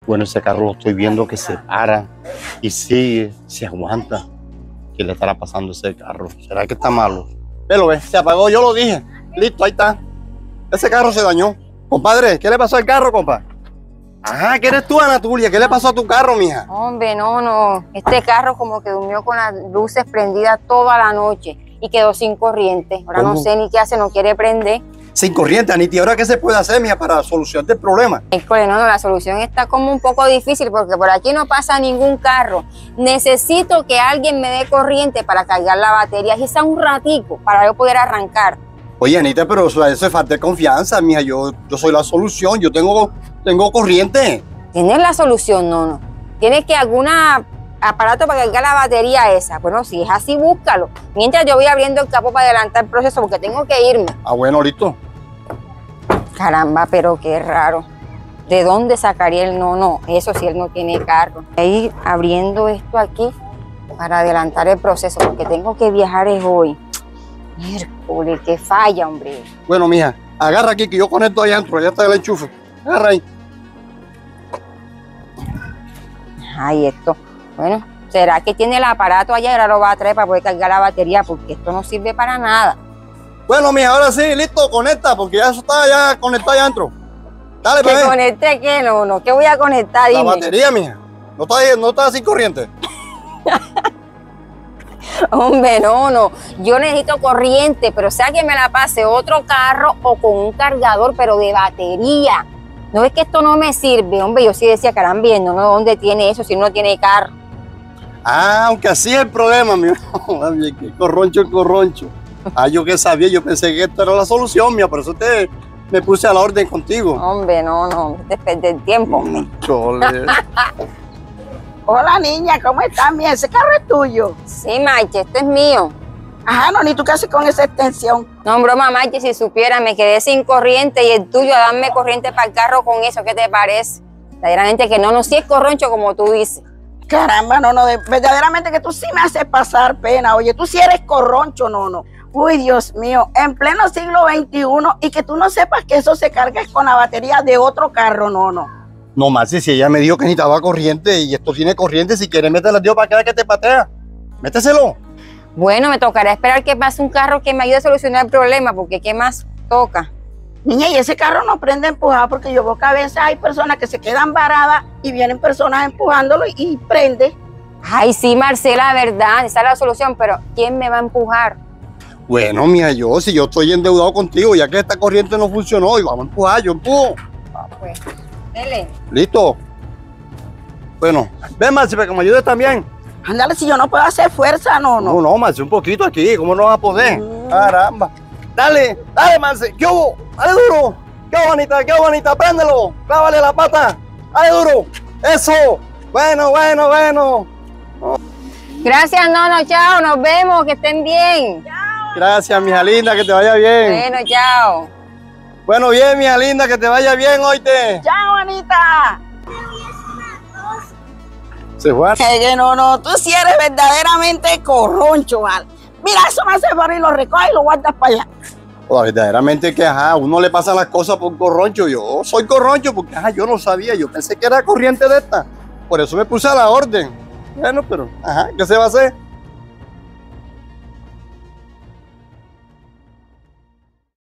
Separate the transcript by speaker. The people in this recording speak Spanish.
Speaker 1: Bueno, ese carro lo estoy viendo que se para y sigue, se aguanta. ¿Qué le estará pasando a ese carro? ¿Será que está malo? Velo, ve, se apagó, yo lo dije. Listo, ahí está. Ese carro se dañó. Compadre, ¿qué le pasó al carro, compa? Ajá, ¿qué eres tú, Ana Tulia? ¿Qué le pasó a tu carro, mija?
Speaker 2: Hombre, no. Este carro como que durmió con las luces prendidas toda la noche y quedó sin corriente. Ahora
Speaker 1: ¿Cómo?
Speaker 2: no sé ni qué hace, no quiere prender.
Speaker 1: Sin corriente, Anita. ¿Y ahora qué se puede hacer, mija, para solucionar el problema?
Speaker 2: Híjole, no, la solución está como un poco difícil porque por aquí no pasa ningún carro. Necesito que alguien me dé corriente para cargar la batería, y sea un ratico, para yo poder arrancar.
Speaker 1: Oye, Anita, pero eso es falta de confianza, mija. Yo soy la solución. Yo tengo corriente.
Speaker 2: ¿Tienes la solución? No. ¿Tienes que algún aparato para cargar la batería esa? Bueno, si es así, búscalo. Mientras yo voy abriendo el capó para adelantar el proceso porque tengo que irme.
Speaker 1: Ah, bueno, listo.
Speaker 2: Caramba, pero qué raro. ¿De dónde sacaría el no? Eso si él no tiene carro. Voy a ir abriendo esto aquí para adelantar el proceso porque tengo que viajar hoy. Miércoles, qué falla, hombre.
Speaker 1: Bueno, mija, agarra aquí que yo conecto allá adentro. Ya está el enchufe. Agarra ahí.
Speaker 2: Ay, esto. Bueno, ¿será que tiene el aparato allá y ahora lo va a traer para poder cargar la batería? Porque esto no sirve para nada.
Speaker 1: Bueno, mija, ahora sí, listo, conecta, porque ya eso está ya conectado allá adentro. Dale,
Speaker 2: ¿Que
Speaker 1: bebé.
Speaker 2: conecte qué? No. ¿Qué voy a conectar?
Speaker 1: La
Speaker 2: Dime.
Speaker 1: batería, mija. No está sin corriente.
Speaker 2: Hombre, no. Yo necesito corriente, pero sea que me la pase otro carro o con un cargador, pero de batería. No es que esto no me sirve, hombre. Yo sí decía, caramba, no, ¿dónde tiene eso si no tiene carro?
Speaker 1: Ah, aunque así es el problema, mija. Qué corroncho. Ah, yo que sabía, yo pensé que esta era la solución, mía, por eso me puse a la orden contigo.
Speaker 2: Hombre, no, te perdí el tiempo.
Speaker 1: Chole.
Speaker 3: Hola niña, ¿cómo estás? Mía, ese carro es tuyo.
Speaker 2: Sí, Maiche, esto es mío.
Speaker 3: Ajá, no, ni tú qué haces con esa extensión.
Speaker 2: No, broma, Maiche, si supiera, me quedé sin corriente y el tuyo a darme corriente para el carro con eso, ¿qué te parece? Verdaderamente que no, si es corroncho como tú dices.
Speaker 3: Caramba, verdaderamente que tú sí me haces pasar pena. Oye, tú sí eres corroncho, no. Uy, Dios mío, en pleno siglo XXI y que tú no sepas que eso se carga con la batería de otro carro, no.
Speaker 1: No más, si ella me dijo que necesitaba corriente y esto tiene corriente, si quieres métela, tío, para que te patea. Méteselo.
Speaker 2: Bueno, me tocará esperar que pase un carro que me ayude a solucionar el problema, porque ¿qué más toca?
Speaker 3: Niña, y ese carro no prende empujado porque yo veo que a veces hay personas que se quedan varadas y vienen personas empujándolo y prende.
Speaker 2: Ay, sí, Marcela, verdad, esa es la solución, pero ¿quién me va a empujar?
Speaker 1: Bueno, mija, si yo estoy endeudado contigo, ya que esta corriente no funcionó, y vamos a empujar, yo empujo.
Speaker 2: Pues, dele.
Speaker 1: ¿Listo? Bueno, ven, Marci, para que me ayudes también.
Speaker 3: Ándale, si yo no puedo hacer fuerza, no.
Speaker 1: No, Marci, un poquito aquí, ¿cómo no vas a poder? Caramba. Dale, Marci, ¿qué hubo? Dale duro. Qué bonita, préndelo. Clávale la pata. Dale duro. Eso. Bueno.
Speaker 2: Gracias, Nono, chao, nos vemos, que estén bien.
Speaker 1: Gracias, mija linda, que te vaya bien.
Speaker 2: Bueno, chao.
Speaker 1: Bueno, bien, mija linda, que te vaya bien, oíste.
Speaker 3: ¡Chao, Anita!
Speaker 1: Se fue.
Speaker 3: Que no, tú sí eres verdaderamente corroncho, ¿vale? Mira, eso me hace favor y lo recoges y lo guardas para allá.
Speaker 1: Pues, verdaderamente que, a uno le pasan las cosas por corroncho. Yo soy corroncho porque, yo no sabía. Yo pensé que era corriente de esta. Por eso me puse a la orden. Bueno, pero, ¿qué se va a hacer?